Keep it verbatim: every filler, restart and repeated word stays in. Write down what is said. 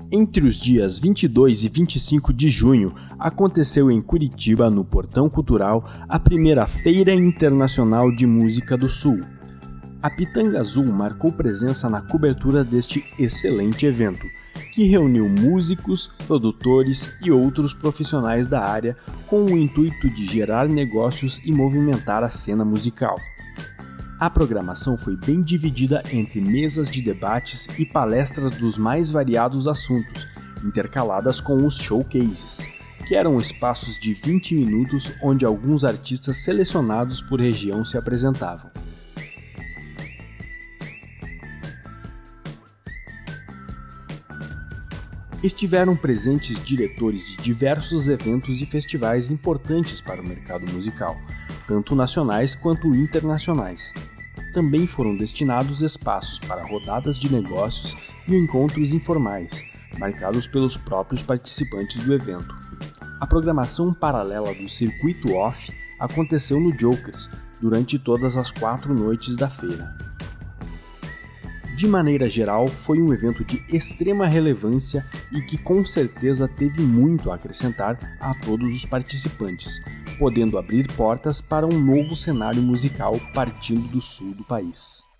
Entre os dias vinte e dois e vinte e cinco de junho, aconteceu em Curitiba, no Portão Cultural, a primeira Feira Internacional de Música do Sul. A Pitanga Azul marcou presença na cobertura deste excelente evento, que reuniu músicos, produtores e outros profissionais da área com o intuito de gerar negócios e movimentar a cena musical. A programação foi bem dividida entre mesas de debates e palestras dos mais variados assuntos, intercaladas com os showcases, que eram espaços de vinte minutos onde alguns artistas selecionados por região se apresentavam. Estiveram presentes diretores de diversos eventos e festivais importantes para o mercado musical, tanto nacionais quanto internacionais. Também foram destinados espaços para rodadas de negócios e encontros informais, marcados pelos próprios participantes do evento. A programação paralela do Circuito Off aconteceu no Jokers durante todas as quatro noites da feira. De maneira geral, foi um evento de extrema relevância e que com certeza teve muito a acrescentar a todos os participantes, podendo abrir portas para um novo cenário musical partindo do sul do país.